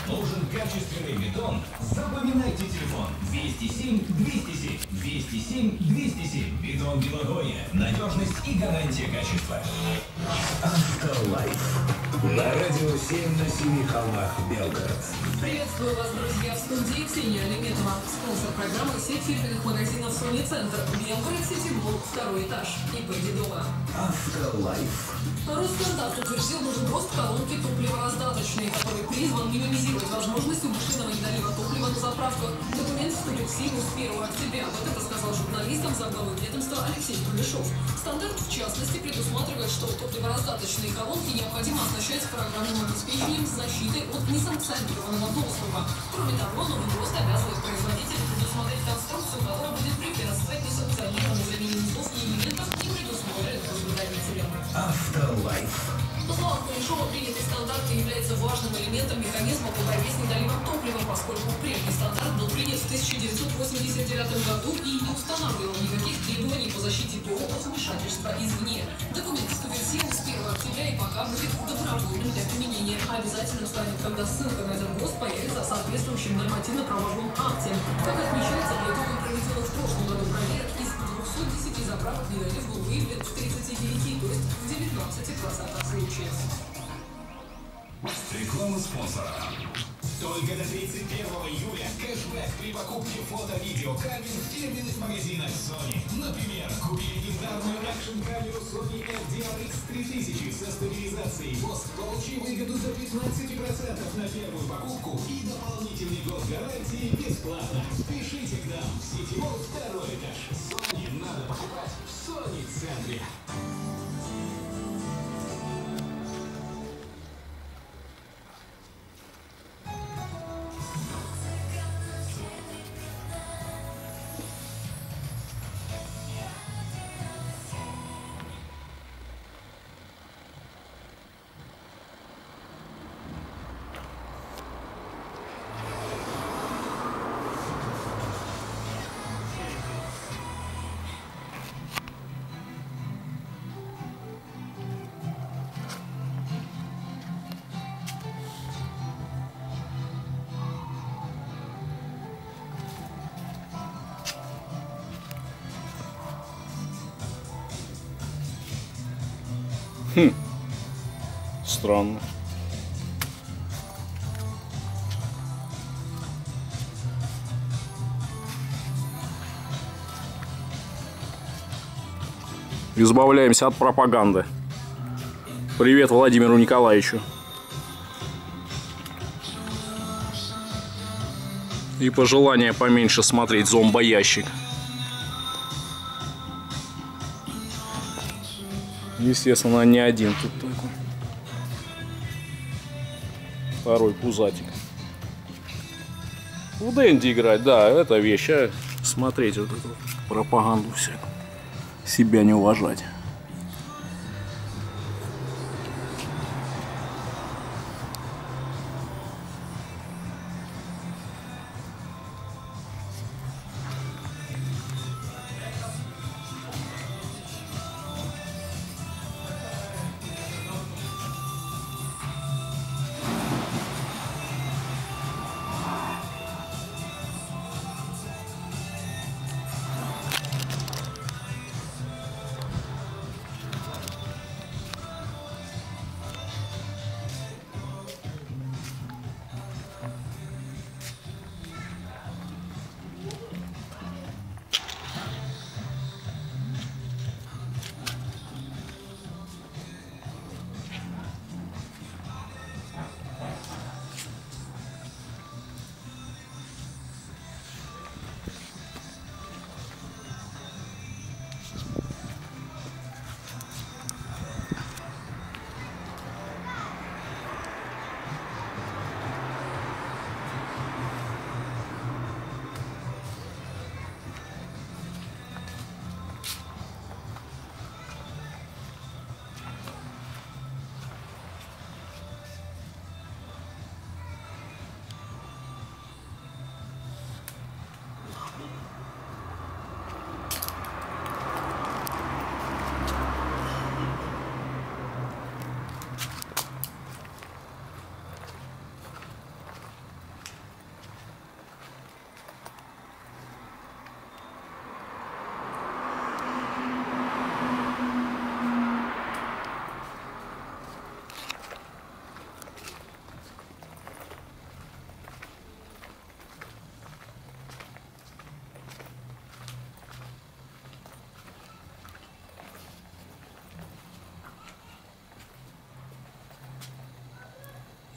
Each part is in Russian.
Нужен качественный бетон? Запоминайте телефон 207 207 207 207. Бетон Белогорье. Надежность и гарантия качества. Автолайф. На радио 7 на 7 холмах Белгород. Приветствую вас, друзья, в студии Ксения Алиметова. Спонсор программы сеть фирменных магазинов Sony Центр. Белгород, Ситимолл, 2 этаж. ИП Дедова. Автолайф. Росстандарт утвердил нужен рост колонки топливораздаточной, который призван минимизировать возможность умышленного недолива топлива на заправках. Документ вступил в силу с 1 октября. Вот это сказал журналистам замглавы ведомства Алексей Кулешов. Стандарт, в частности, предусматривает, что топливораздаточные колонки необходимо оснащать программным обеспечением с защитой от несанкционированного доступа. Кроме того, новый рост обязывает производителя предусмотреть конструкцию, которая будет препятствовать несанкционированной замене низов и элементов, не предусмотренных производителем. Автолайф. По словам Кулешова, принятый стандарт является важным элементом механизма по борьбе с недоливом топлива, поскольку прежний стандарт был принят в 1989 году и не устанавливал никаких требований по защите ТО от вмешательства извне. Документ вступит в силу с 1 октября и пока будет добровольным для применения. Обязательным станет, когда ссылка на этот ГОСТ появится в соответствующем нормативно-правовом акте. Как отмечается, по итогам проведенных в прошлом году проверок из 210 заправок недолив был выявлен в 39, то есть в 19% случаев. Реклама спонсора. Только до 31 июля кэшбэк при покупке фото-видеокамер в фирменных магазинах Sony. Например, купи легендарную экшн-камеру Sony FDR-X 3000 со стабилизацией ВОС, получи выгоду за 15% на первую покупку и дополнительный год гарантии бесплатно. Спешите к нам в Ситимолл, 2 этаж. Sony надо покупать в Sony Центре. Странно. Избавляемся от пропаганды. Привет Владимиру Николаевичу. И пожелание поменьше смотреть зомбоящик. Естественно, не один тут такой. Второй пузатик. В Дэнди играть, да, это вещь. А смотреть вот эту пропаганду всякую. Себя не уважать.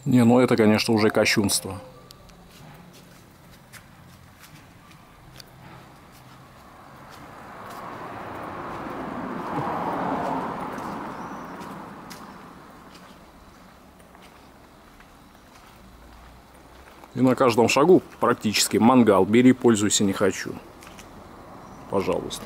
Не, ну это, конечно, уже кощунство. И на каждом шагу практически мангал. Бери, пользуйся, не хочу. Пожалуйста.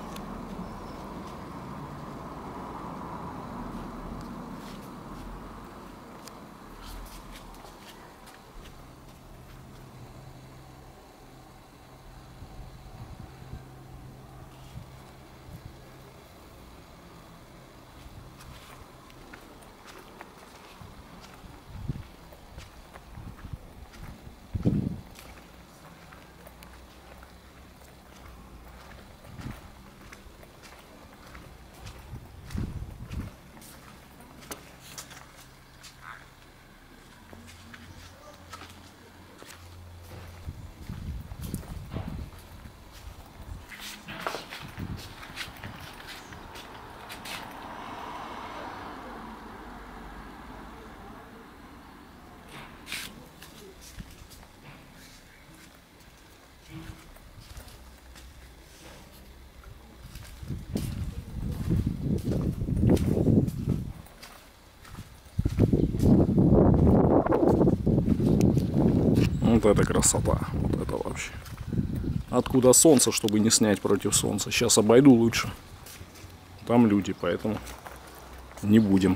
Вот это красота. Вот это вообще. Откуда солнце, чтобы не снять против солнца? Сейчас обойду лучше. Там люди, поэтому не будем.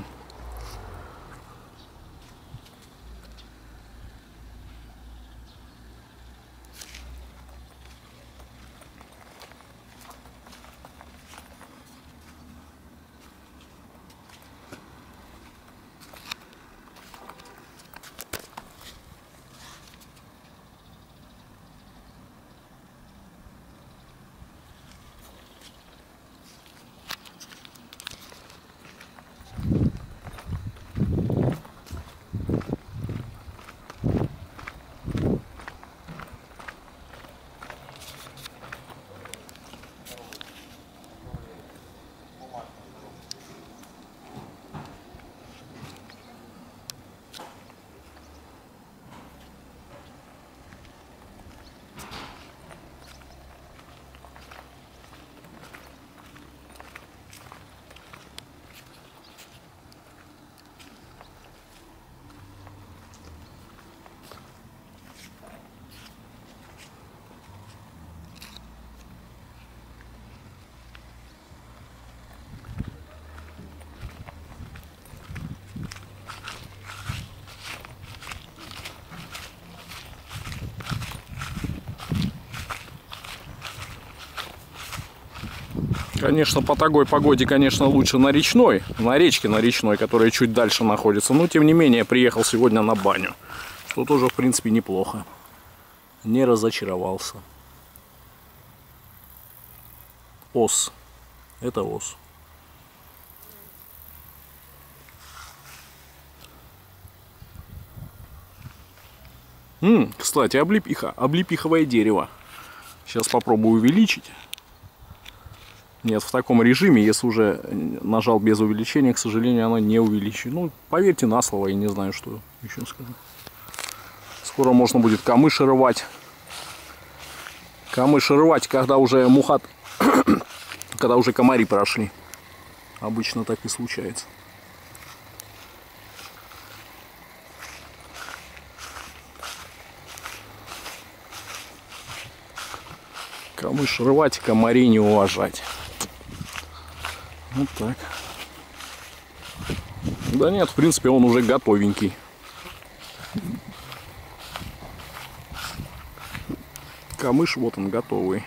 Конечно, по такой погоде, конечно, лучше на речной, на речке на речной, которая чуть дальше находится. Но, тем не менее, приехал сегодня на баню, что тоже, в принципе, неплохо. Не разочаровался. Ос. Это ос. Кстати, облепиховое дерево. Сейчас попробую увеличить. Нет, в таком режиме, если уже нажал без увеличения, к сожалению, оно не увеличит. Ну, поверьте на слово, я не знаю, что еще сказать. Скоро можно будет камыши рвать. Камыши рвать, когда уже мухат, когда уже комари прошли. Обычно так и случается. Камыш рвать, комарей не уважать. Вот так. Да нет, в принципе, он уже готовенький. Камыш, вот он, готовый.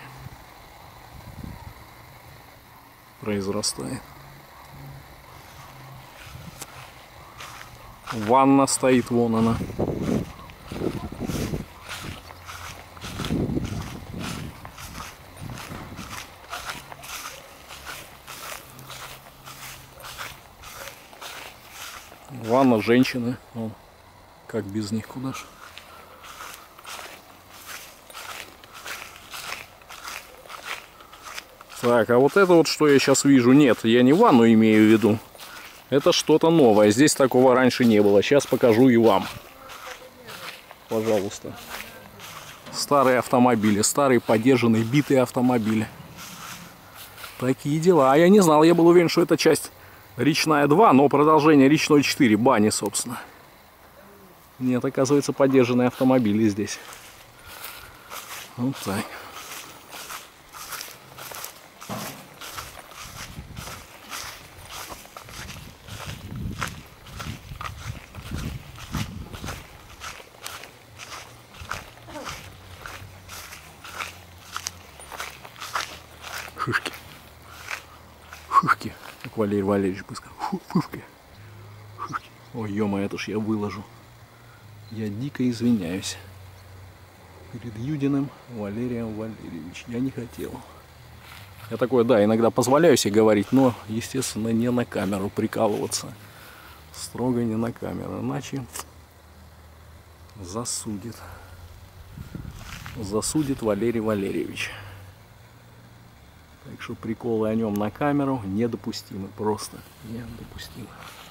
Произрастает. Ванна стоит, вон она. Ванна, женщины. Вон. Как без них, куда ж. Так, а вот это вот, что я сейчас вижу, нет, я не ванну имею в виду. Это что-то новое. Здесь такого раньше не было. Сейчас покажу и вам. пожалуйста. Старые автомобили, старые подержанные, битые автомобили. Такие дела. А я не знал, я был уверен, что это часть Речная 2, но продолжение Речной 4, бани, собственно. Нет, оказывается, подержанные автомобили здесь. Вот так. Шишки. Шишки, как Валерий Валерьевич бы сказал. Шишки. Шишки. Ой, ё-моё, это ж я выложу. Я дико извиняюсь перед Юдиным Валерием Валерьевичем. Я не хотел. Я такое, да, иногда позволяю себе говорить, но, естественно, не на камеру прикалываться. Строго не на камеру, иначе засудит. Засудит Валерий Валерьевич. Так что приколы о нем на камеру недопустимы, просто недопустимы.